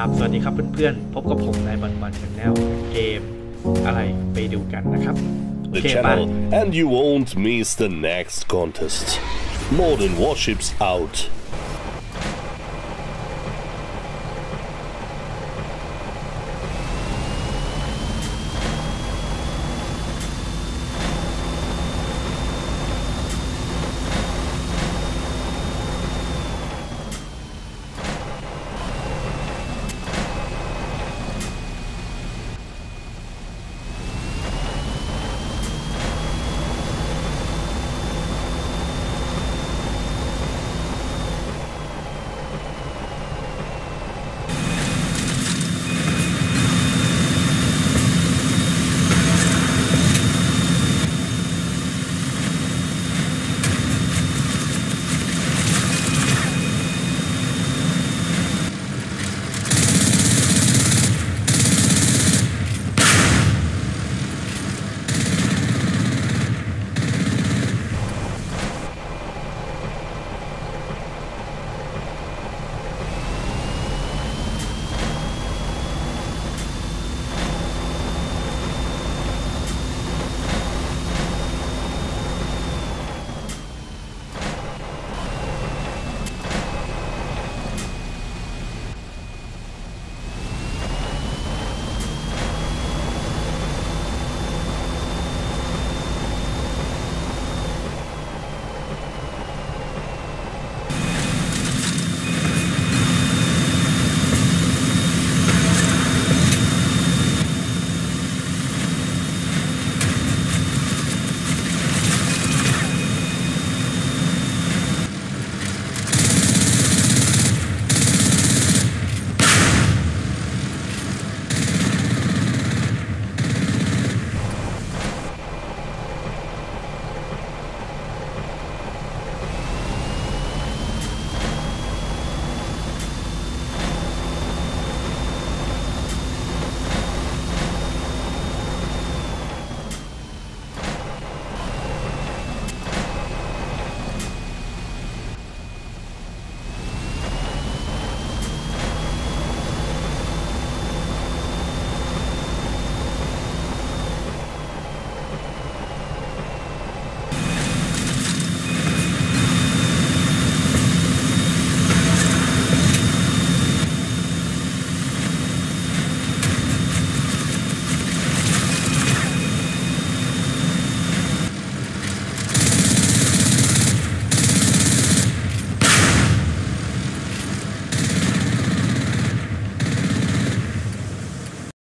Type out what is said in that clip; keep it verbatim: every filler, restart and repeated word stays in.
บสวัสดีครับเพื่อนๆพบกับผมนายบอลบอลชาแนลเกมอะไรไปดูกันนะครับ The channel and you won't miss the next contest. Modern warships out.